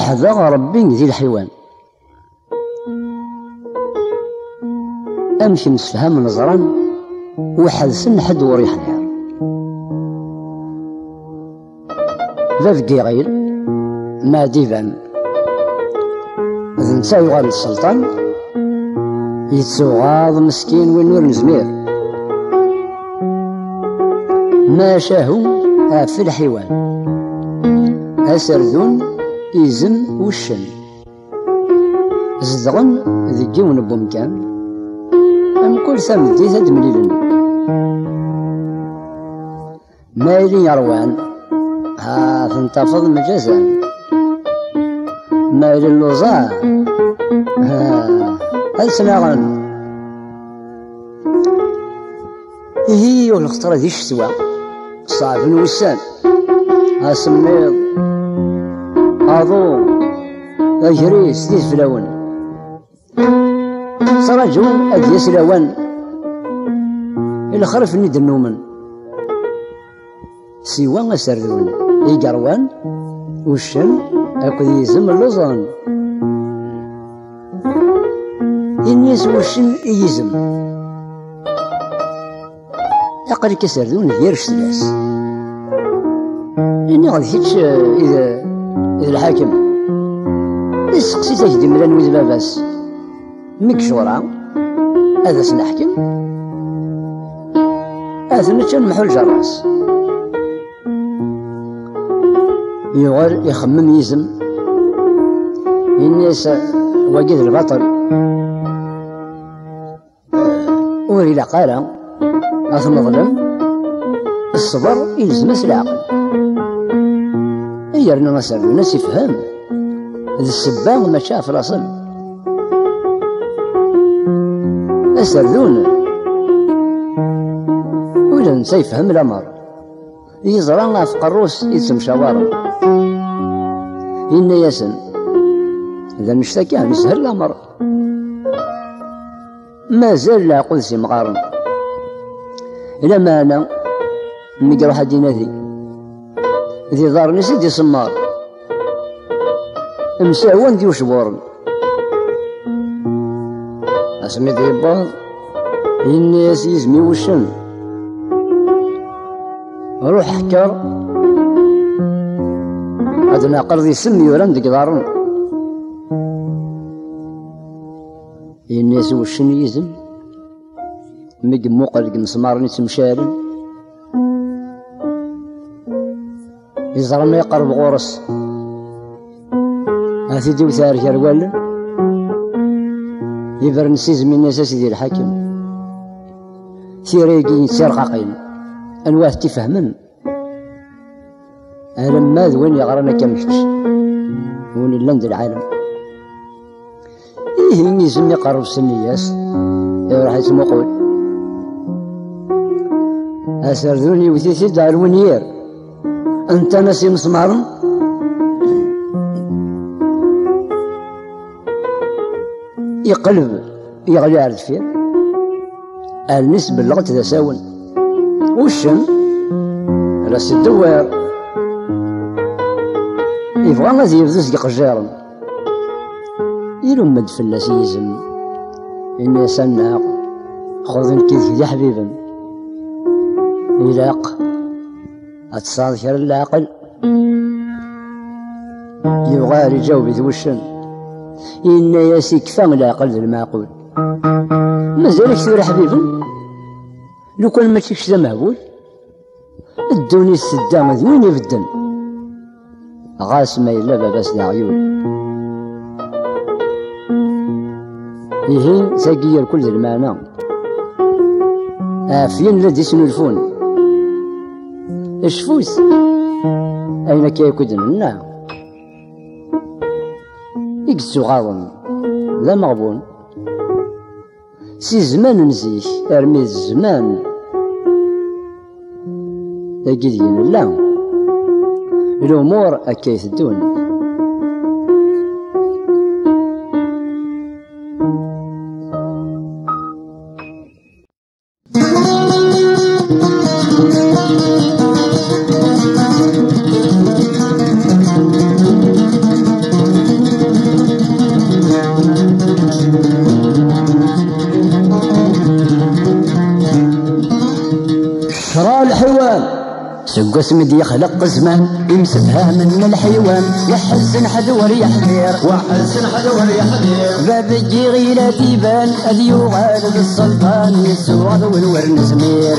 حذا ربي ذي الحيوان أمشي مسفهم نظرا وحدثن حد وريح الحيار ذا ذقيغير ما ديفان ذا نسا يغال السلطان يتسوغاض مسكين وين نزمير ما شاهو في الحيوان أسردون إزم والشن زدغن ذكيون بومكان أم كل ثمدي ثد مليلن مالي يروان ها تنتفض مجازان مالي اللوزان هل سنغن هي والخطرة ذي الشتوى صعب وسان أسميض أضو أجريس ديت فلاون صراجون أديس لاوان إلا خرف ند النومن سيوان أسردون إيقاروان والشن أكو يزم اللوزان الناس والشن يزم أقل كسردون ديال الشتلاس إني غادي هيتش إذا الحاكم يسقسي تجدي ملان ويد باباس مكشورة هذا سنحكم هذا نتشان محل جراس يغال يخمم يزم الناس وقيد البطل وري لقالة أثم ظلم الصبر يلزم العقل يرنا نسأل الناس يفهم هذا السبان ما شاف الأصل أسردون ولا نسى يفهم الأمر يزرعنا في قروس يسم شوارع إن ياسن إذا نشتكي يسهل الأمر ما زال لا قدسي مقارن إلا ما أنا نقرأ واحد ينادي ذي ضارني سيدي سمار مساوان ديو شبورن أسمي ذي بعض الناس يزمي وشن روح حكر هذا ناقر ذي سمي ولم دقدارن الناس وشن يزم مق موقل مسمارني تمشارن يزرم يقرب غورس هاتي وثار جروال يبرنسيز من الناس ديال الحاكم ثيريقين سرقاقين انواه تفهمن انا ما وين يغرانا كمشتش وين لند العالم ايه يزم يقرب السنياس راح يسمو قول اسردوني وثيثي دار ونير انت ناسي مسمارن يقلب يغلي على الدفير النسبة اللغة تساون والشم راس الدوار يبغى غادي يبدس قجارن يلوم مد فلاس يزم الناس الناق خذ الكيد يا حبيبا يلاق أتصادر العقل يبغى يجاوب يتوشن إن ياسي كفان العقل ذا المعقول مازال كثير حبيبا لو كان ما تشكش ذا مهبول الدوني السدام ذوين يبدن غاس ما إلا باباس ذا عيون يهين تاقير كل ذا المعنى عافين لدي سنلفون الشفوس أين كيكودن النعم يقسو غاضن لا مغبون سي زمان نزيك ارمي الزمان تاقيدين لا الأمور أكيث الدون سقس مدي يخلق زمان يمسفها من الحيوان وحسن حد وريح دير وحسن حد وريح دير باب الجيغي لا تيبان أذي يغالب السلطان يسوغ والورن زمير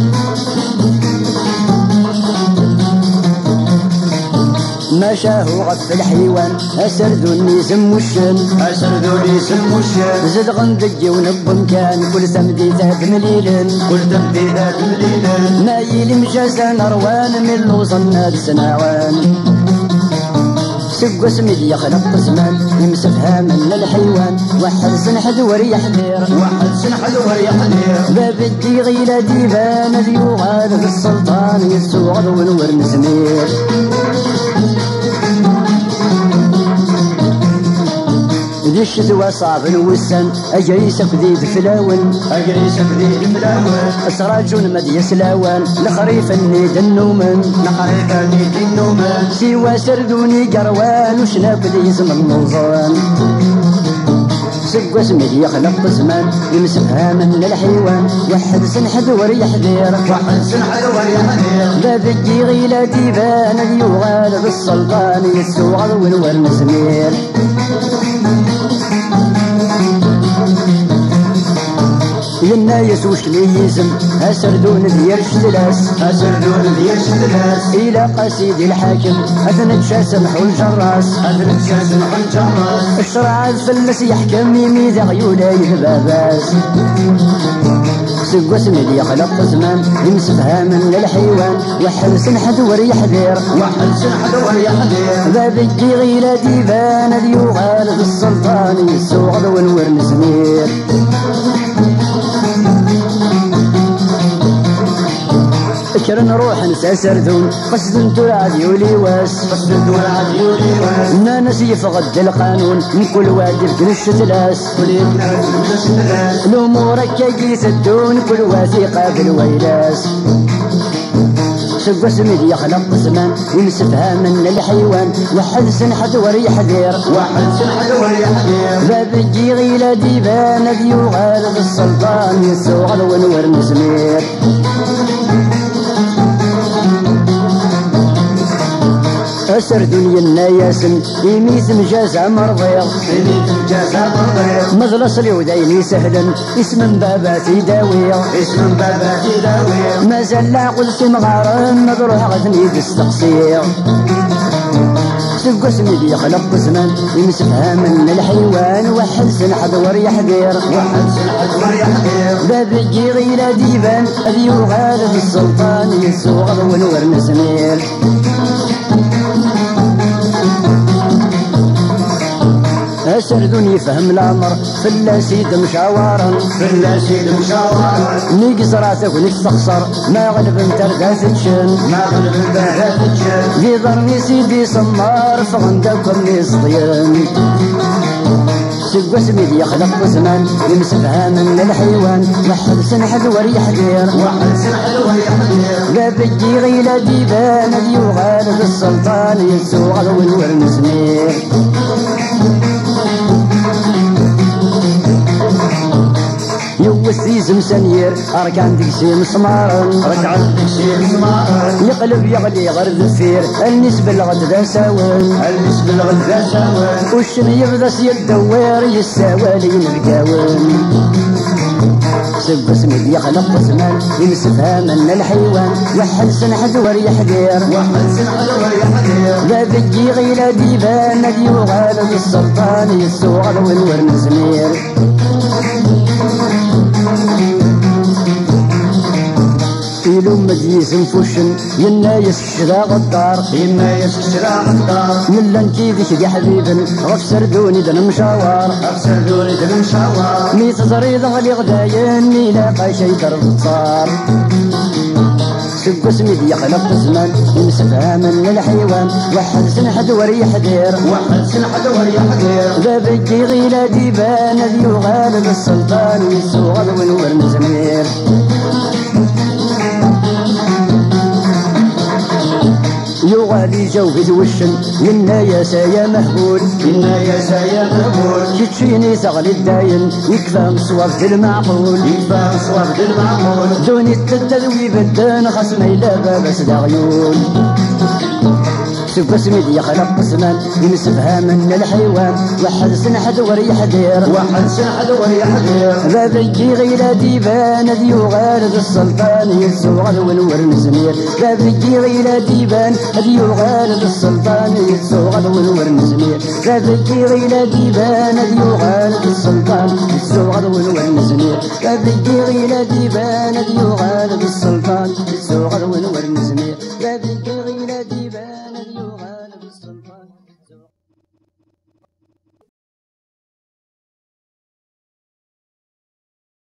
ما شاهو غف الحيوان أسردوني سموشن أسردوني سموشن زد غندجي ونب كان كل تمدي ذات مليلن كل تمدي ذات مليلن ما يلم جازان أروان من لوصنا سناوان سق اسمي يخلق زمان يمسفها من الحيوان واحد سنحد وريح دير واحد سنحد وريح دير باب الديغي لا ديبان ذي يغالب السلطان يسوغ والورن زمير ذي الشتوى صعب الوسن أجريسك ذي فلاون أجريسك ذي فلاون أسراجون مدي سلاوان لخريف النيد النومن لخريف النيد النومن سوى سردوني قروان وشناب ذي اسم النوزان سق اسمي يخلق زمان يمسكها من الحيوان واحد سنحد وريح دير واحد سنحد وريح دير باب الجيغي لا ديبان ذي يغالب السلطان يسوغ والورن زمير للنايس وش ليزم أسردون ديال شتلاس أسردون ديال شتلاس إلى قصيد الحاكم أثنى تشاسمح الجراس أثنى تشاسمح الجراس الشرع الفلس يحكم يميذ عيوني باباس سق اسمي يخلق زمان يمسفها من الحيوان واحد سنحد وريح دير واحد سنحد وريح دير باب الجيغي لا ديبان ذي يغالب السلطان يسوغ والورن زمير فكر نروح نسى سردون قصد تراد يولي واس قصد تراد يولي واس ما نسي فغد القانون من كل وادي بقنش تلاس الأمور كي سدون كل وثيقة بالويلاس سق اسمي يخلق زمان يمسفها من الحيوان واحد سنحد وريح دير واحد سنحد وريح دير باب الجيغي لا ديبان ذي يغالب السلطان يسوغ والورن زمير أسردوني الناياسن يميث مجازة مرضيض يميث مجازة مرضيض مجلس اليوديني سهلا اسم باباتي داوية اسم باباتي داوية ما زال لا قلت مغارم مضروح غثني بالتقصير سق اسمي يخلق زمان يمسكها من الحيوان واحد سنحد وريح دير واحد سنحد وريح دير باب الجيغي لا ديبان أذي يغالب السلطان يسوغ والورن زمير أسردون يفهم الأمر فلاسيد مشاورا فلاسيد مشاورا نيقز راسك ونستخسر ما غلب انت تشن ما غلب انت تشن ذي ظني سيدي صمار فغندكم يصطين سق اسمي يخلق زمان يمسكها من الحيوان واحد سنحد وريح دير واحد سنحد وريح دير باب الجيغي لا ديبان ذي يغالب السلطان يسوغ والورن زمير يوسيز مسنير أركان دكسي مسمارا أركان دكسي مسمارا يقلب يغلي غرد الثير النسبة لغد ذا ساون النسبة لغد ذا ساون وشن يبدس يدوير يساوالي القاون سب اسمي يخلق زمان يمسكها من الحيوان واحد سنحد وريح دير واحد سنحد وريح دير باب الجيغي لا ديبان ذي يغالب السلطان يسوغ والورن زمير إلو مديس نفوشن ينايس الشرا غدار ينايس الشرا غدار ملان كيدك يا حبيبن غف سردوني دن مشاوار غف سردوني دن مشاوار ميت زريض غلي غداين ميلاقا شي درب صار سق اسمي يخلق زمان يمسكها من الحيوان واحد سنحد وريح دير واحد سنحد وريح دير باب الجيغي لا ديبان ذي يغالب السلطان يسوغ والورن زمير يغالي جوهد وشن ينا يا سايا مهبول ينا يا سايا مهبول تشيني تغلي الداين يكفى صواب المعقول يكفى صواب المعقول دوني التدوي بدان خصنا إلا بابس دغيول شوف اسمي يخلق قسمان ينسفها من الحيوان واحد سنحد وريح دير واحد سنحد وريح دير باب يجي غير ديبان ذي يغالد السلطان يتسوغل ونور زمير باب يجي غير ديبان ذي يغالد السلطان يتسوغل ونور زمير باب يجي غير ديبان ذي يغالد السلطان يتسوغل ونور زمير باب يجي غير ديبان ذي يغالد السلطان